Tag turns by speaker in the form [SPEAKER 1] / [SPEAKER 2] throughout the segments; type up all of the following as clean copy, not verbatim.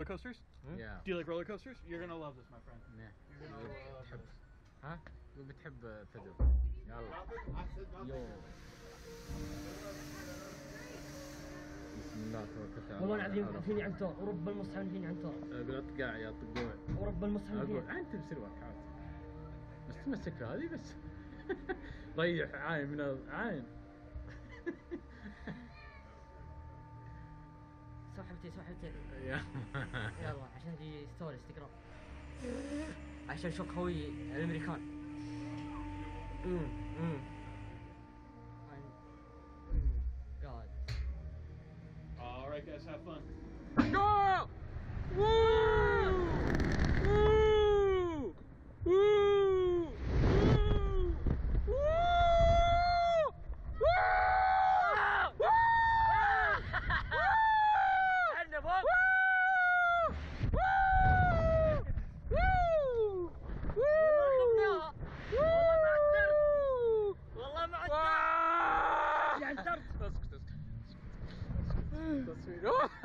[SPEAKER 1] coasters?
[SPEAKER 2] Yeah.
[SPEAKER 1] Do you like roller coasters? You're gonna love this, my friend.
[SPEAKER 2] Yeah.
[SPEAKER 1] You're gonna love
[SPEAKER 2] بتحب
[SPEAKER 1] this.
[SPEAKER 2] ها؟ بتحب تدرب. يلا. يو. بسم الله توكلت على الله.
[SPEAKER 3] والله العظيم فيني عن تور ورب المصحف فيني عن تور.
[SPEAKER 2] اقعد قاع يا طقوع.
[SPEAKER 3] ورب المصحف فيني.
[SPEAKER 2] اقعد انت بسير وركعات. بس تمسك هذه بس. ريح عاين من عاين.
[SPEAKER 3] سحبتي
[SPEAKER 2] يلا
[SPEAKER 3] عشان تجي ستوريز تقرا عشان شو قوي الامريكان. God.
[SPEAKER 1] All right, guys, have fun.
[SPEAKER 2] Go! Woo! Woo! Woo!
[SPEAKER 3] والله ما عدرت.
[SPEAKER 2] اسكت تصوير.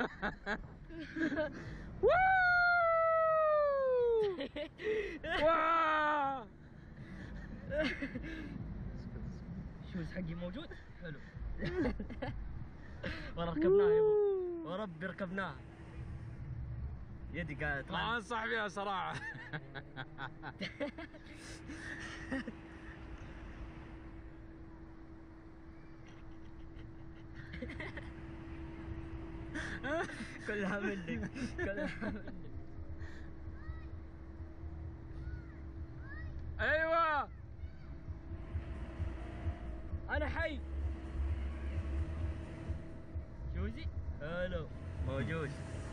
[SPEAKER 3] الشوز حقي موجود حلو. ورا ركبناها يا ابو وربي ركبناها. يدي قاعد
[SPEAKER 2] ما انصح فيها صراحه.
[SPEAKER 3] كلها منك.
[SPEAKER 2] ايوه
[SPEAKER 3] انا حي. شوزي هلو موجود.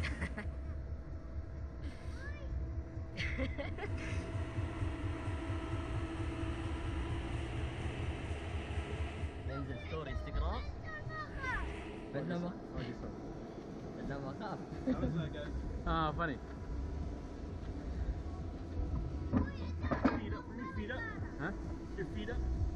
[SPEAKER 3] ننزل ستوري انستغرام. بينما خاف.
[SPEAKER 1] How was that, guys?
[SPEAKER 2] funny.
[SPEAKER 1] Feet up, bring your feet up.
[SPEAKER 2] Huh?
[SPEAKER 1] Your feet up.